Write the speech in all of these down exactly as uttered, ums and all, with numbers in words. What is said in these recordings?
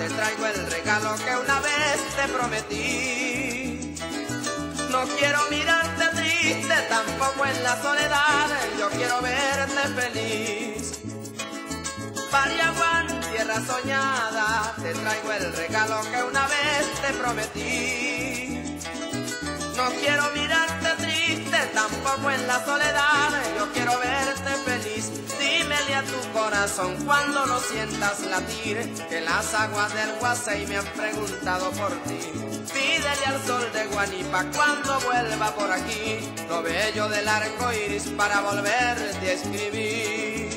te traigo el regalo que una vez te prometí. No quiero mirarte triste, tampoco en la soledad, yo quiero verte feliz. Pariaguán, tierra soñada, te traigo el regalo que una vez te prometí. No quiero mirarte triste, tampoco en la soledad, yo quiero verte feliz. Dímele a tu corazón cuando lo sientas latir, que las aguas del Guasey me han preguntado por ti. Pídele al sol de Guanipa cuando vuelva por aquí, lo bello del arco iris para volverte a escribir.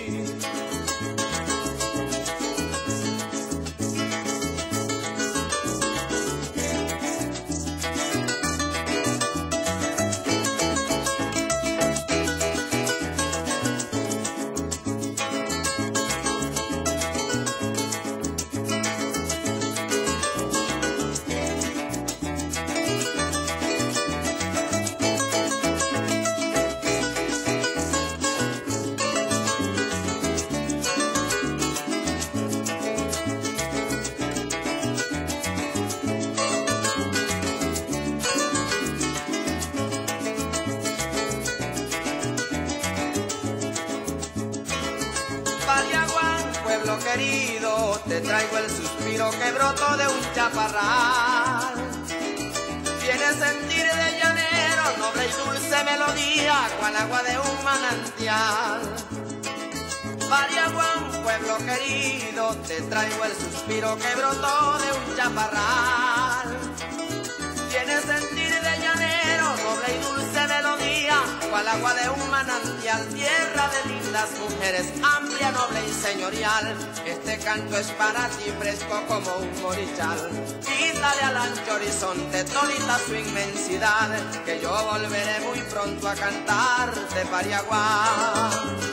Pariaguán, pueblo querido, te traigo el suspiro que brotó de un chaparral. Tiene sentir de llanero, noble y dulce melodía, cual agua de un manantial. Pariaguán, pueblo querido, te traigo el suspiro que brotó de un chaparral. Tiene sentir de llanero, noble y dulce melodía, cual agua de un manantial, tierra de lindas mujeres, amplia, noble y señorial. Este canto es para ti, fresco como un morichal. Quítale al ancho horizonte todita su inmensidad, que yo volveré muy pronto a cantarte, Pariaguán.